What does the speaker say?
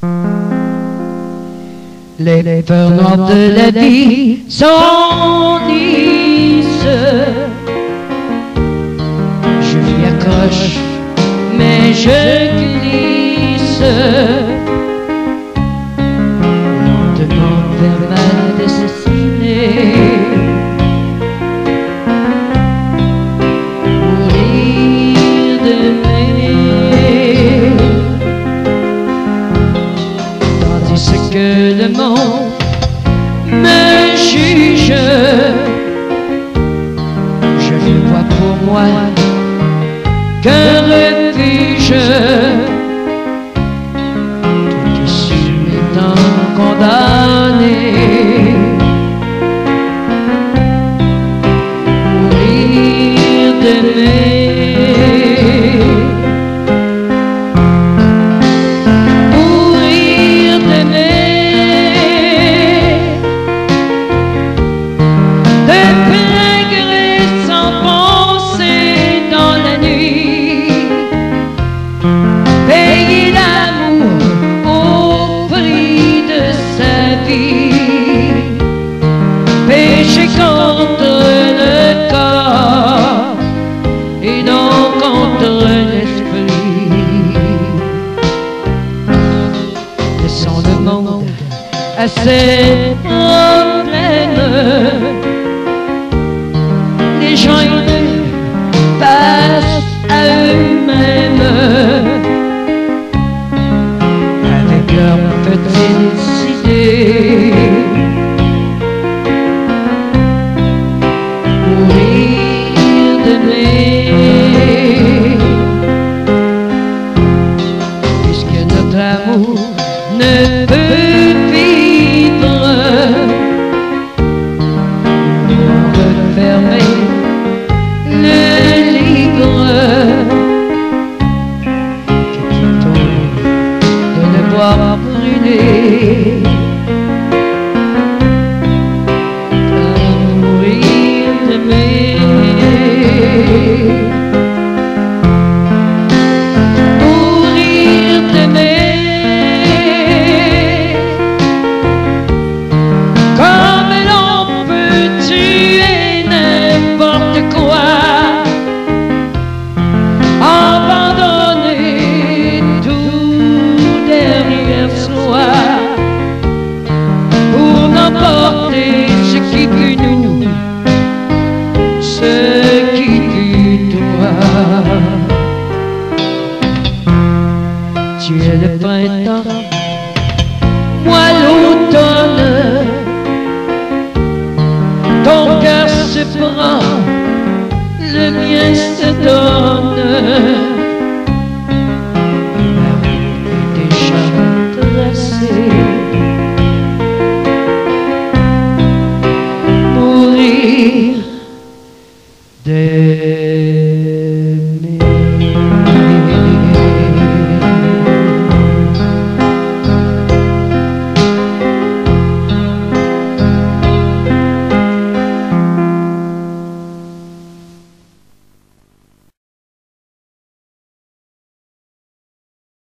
Les peurs noires de la vie s'enlisent. Je m'y accroche, mais je glisse lentement vers ma destinée. Mourir d'aimer, tandis que le monde me juge. Je ne vois pour moi qu'un refuge, tout ici étant condamné. Mourir d'aimer, mourir d'aimer, de plein gré s'enfoncer dans la nuit, payer l'amour au prix de sa vie, pécher contre le corps et non contre l'esprit. Laissons le monde à ses problèmes. Les gens heureux passent à eux-mêmes avec leurs petites idées. Mourir d'aimer, puisque notre amour ne peut vivre. Refermer le livre, quittons de le voir brûler. Mourir d'aimer, mourir d'aimer, comme l'on peut tuer n'importe quoi, abandonner tout derrière soi pour n'emporter ce qui fut nous, ce qui fut toi. Tu es le printemps, moi l'automne. Ton cœur se prend, le mien se donne. La route est déjà tracée. Mourir d'aimer.